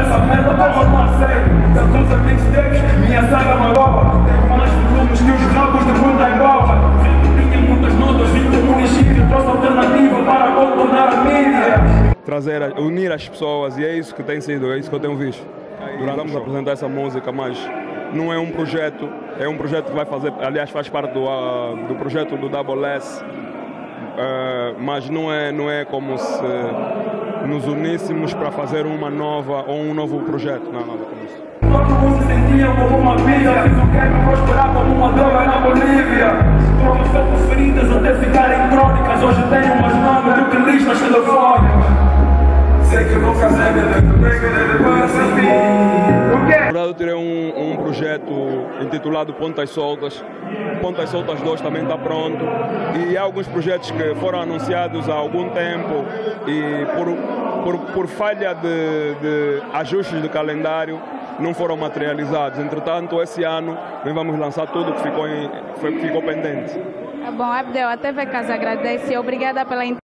essa merda, porra, não aceito. Já estamos a mixtapes, minha saga maroba. Tenho mais volumes que os rabos de Punta Iguaba. Tinha muitas notas, vim do município, trouxe alternativa para contornar a mídia. Unir as pessoas, e é isso que tem sido, é isso que eu tenho visto. Vamos apresentar essa música, mas não é um projeto, é um projeto que vai fazer, aliás faz parte do projeto do Double S, mas não é como se nos uníssemos para fazer uma nova ou um novo projeto, não é nada como isso. Todo mundo se sentia como uma pilha, fiz o que é que prosperar como uma droga na Bolívia. Foram feitas feridas até ficarem crônicas, hoje tenho umas nomes do que listas telefónicas. Sei que nunca sei Eu tirei um projeto intitulado Pontas Soltas. Pontas Soltas 2 também está pronto. E há alguns projetos que foram anunciados há algum tempo e por falha de ajustes de calendário não foram materializados. Entretanto, esse ano vamos lançar tudo que ficou pendente. Tá bom, Abdel, a TV Casa agradece. Obrigada pela